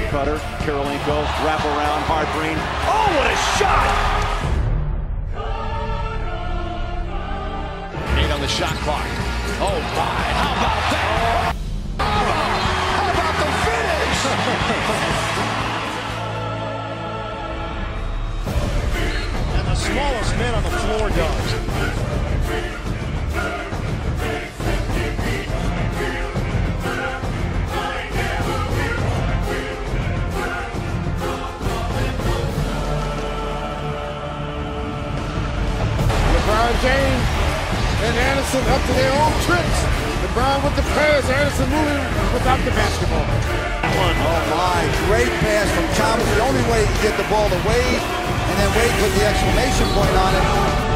cutter. Kirilenko, wrap around, hard green. Oh, what a shot! 8 on the shot clock. Oh my, how about that? How about the finish? And the smallest man on the floor does. LeBron James and Anderson up to their own tricks. LeBron with the pass, Anderson moving without the basketball. Oh my, great pass from Thomas. The only way to get the ball to Wade, and then Wade put the exclamation point on it.